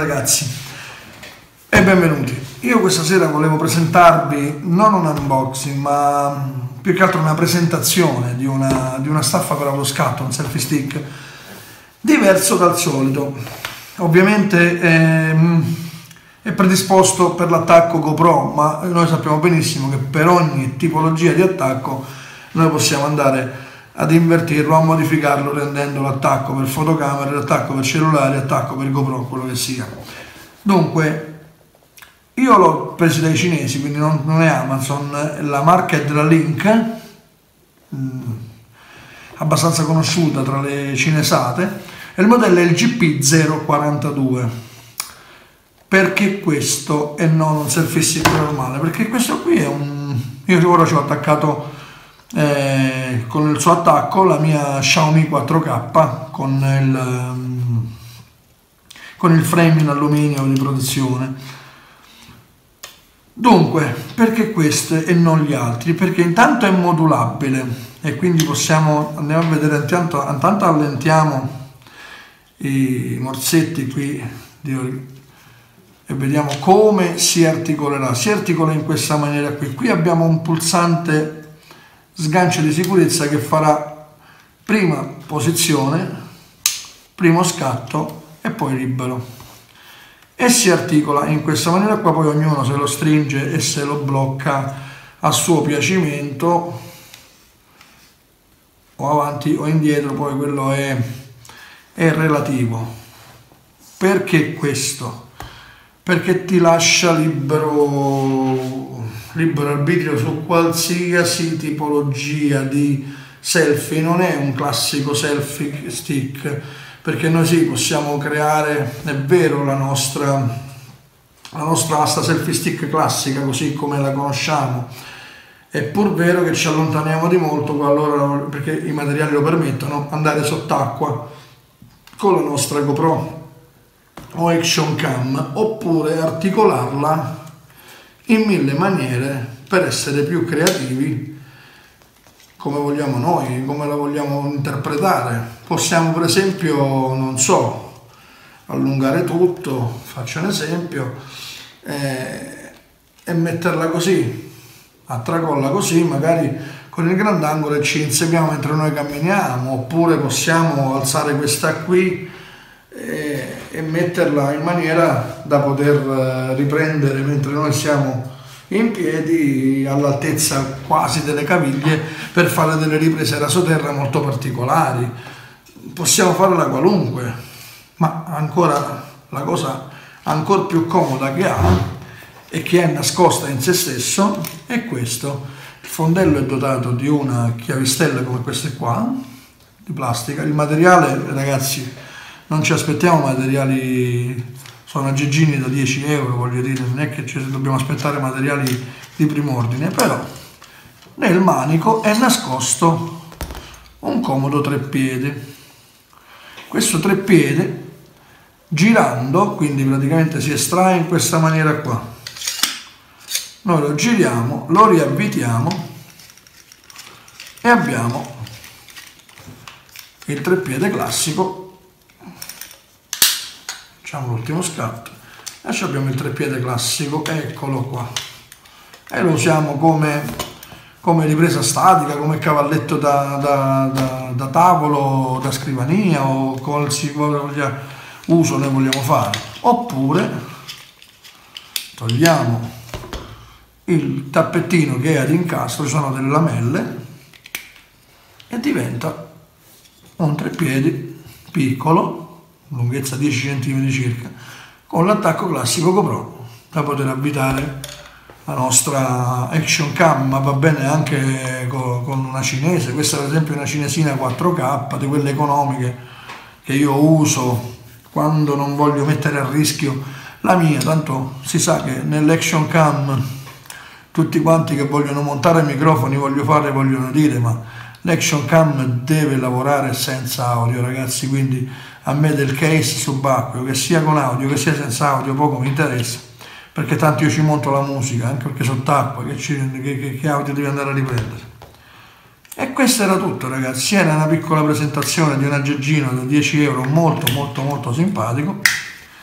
ragazzi e benvenuti. Io questa sera volevo presentarvi non un unboxing ma più che altro una presentazione di una staffa per allo scatto, un selfie stick diverso dal solito. Ovviamente è predisposto per l'attacco GoPro, ma noi sappiamo benissimo che per ogni tipologia di attacco noi possiamo andare ad invertirlo, a modificarlo, rendendo l'attacco per fotocamere, l'attacco per cellulare, l'attacco per GoPro, quello che sia. Dunque, io l'ho preso dai cinesi, quindi non è Amazon, la marca è della Link, abbastanza conosciuta tra le cinesate, e il modello è il GP042. Perché questo e non un selfie stick normale? Perché questo qui è io ora ci ho attaccato con il suo attacco la mia Xiaomi 4K con il frame in alluminio di protezione. Dunque, perché questo e non gli altri? Perché intanto è modulabile e quindi andiamo a vedere, intanto allentiamo i morsetti qui e vediamo come si articolerà. Si articola in questa maniera qui abbiamo un pulsante sgancio di sicurezza che farà prima posizione, primo scatto e poi libero, e si articola in questa maniera qua. Poi ognuno se lo stringe e se lo blocca a suo piacimento, o avanti o indietro, poi quello è relativo. Perché questo? Perché ti lascia libero arbitrio su qualsiasi tipologia di selfie. Non è un classico selfie stick, perché noi sì, possiamo creare, è vero, la nostra asta selfie stick classica così come la conosciamo. È pur vero che ci allontaniamo di molto qualora, perché i materiali lo permettono, andare sott'acqua con la nostra GoPro o Action Cam, oppure articolarla in mille maniere per essere più creativi come vogliamo noi, come la vogliamo interpretare. Possiamo per esempio, non so, allungare tutto, faccio un esempio, e metterla così, a tracolla così, magari con il grandangolo, e ci inseguiamo mentre noi camminiamo. Oppure possiamo alzare questa qui e metterla in maniera da poter riprendere mentre noi siamo in piedi all'altezza quasi delle caviglie, per fare delle riprese rasoterra molto particolari. Possiamo farla qualunque, ma ancora la cosa ancora più comoda che ha e che è nascosta in se stesso è questo. Il fondello è dotato di una chiavistella come queste qua di plastica. Il materiale, ragazzi, non ci aspettiamo materiali, sono aggeggini da 10 euro, voglio dire, non è che ci dobbiamo aspettare materiali di prim'ordine. Però nel manico è nascosto un comodo treppiede. Questo treppiede, girando, quindi praticamente si estrae in questa maniera qua, noi lo giriamo, lo riavvitiamo e abbiamo il treppiede classico. Facciamo l'ultimo scatto, adesso abbiamo il treppiede classico, eccolo qua, e lo usiamo come ripresa statica, come cavalletto da tavolo, da scrivania, o qualsiasi uso ne vogliamo fare. Oppure togliamo il tappettino che è ad incastro, ci sono delle lamelle, e diventa un treppiedi piccolo, lunghezza 10 cm circa, con l'attacco classico GoPro, da poter avvitare la nostra Action Cam, ma va bene anche con una cinese. Questa per esempio è una cinesina 4K, di quelle economiche che io uso quando non voglio mettere a rischio la mia. Tanto si sa che nell'Action Cam tutti quanti che vogliono montare microfoni, vogliono dire, ma l'Action Cam deve lavorare senza audio, ragazzi. Quindi a me del case subacqueo, che sia con audio che sia senza audio, poco mi interessa, perché tanto io ci monto la musica, anche perché sott'acqua che audio devi andare a riprendere. E questo era tutto, ragazzi. Era una piccola presentazione di un aggeggino da 10 euro molto simpatico,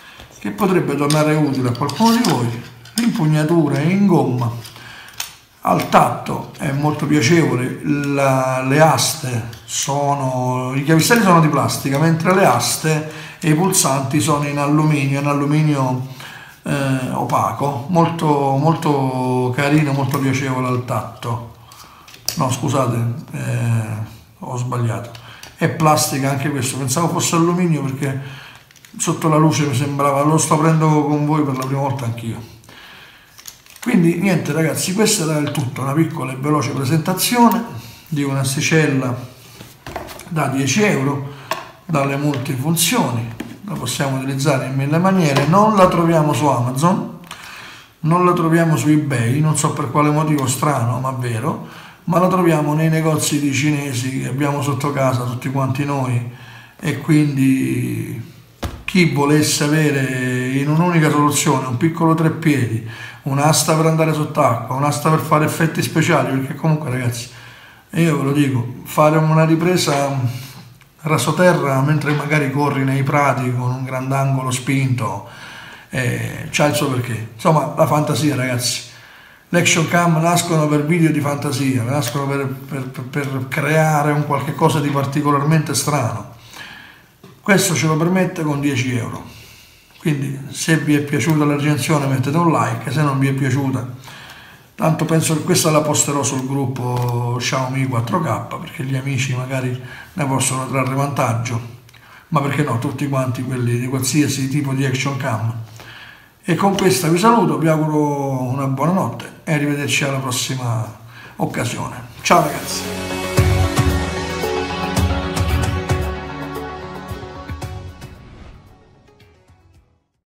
che potrebbe tornare utile a qualcuno di voi. L'impugnatura è in gomma, al tatto è molto piacevole, le aste sono, i chiavistelli sono di plastica, mentre le aste e i pulsanti sono in alluminio opaco, molto, molto carino, molto piacevole al tatto. No, scusate, ho sbagliato, è plastica anche questo, pensavo fosse alluminio perché sotto la luce mi sembrava, lo sto prendendo con voi per la prima volta anch'io. Quindi niente ragazzi, questo era il tutto, una piccola e veloce presentazione di un'asticella da 10 euro, dalle multifunzioni, la possiamo utilizzare in 1000 maniere, non la troviamo su Amazon, non la troviamo su eBay, non so per quale motivo strano ma vero, ma la troviamo nei negozi di cinesi che abbiamo sotto casa tutti quanti noi, e quindi chi volesse avere in un'unica soluzione un piccolo treppiedi, un'asta per andare sott'acqua, un'asta per fare effetti speciali, perché comunque ragazzi, io ve lo dico, fare una ripresa rasoterra mentre magari corri nei prati con un grandangolo spinto, c'ha il suo perché. Insomma, la fantasia ragazzi, l'action cam nascono per video di fantasia, nascono per creare un qualche cosa di particolarmente strano. Questo ce lo permette con 10 euro. Quindi se vi è piaciuta la recensione mettete un like, se non vi è piaciuta, tanto penso che questa la posterò sul gruppo Xiaomi 4K, perché gli amici magari ne possono trarre vantaggio, ma perché no, tutti quanti quelli di qualsiasi tipo di action cam. E con questa vi saluto, vi auguro una buona notte e arrivederci alla prossima occasione. Ciao ragazzi!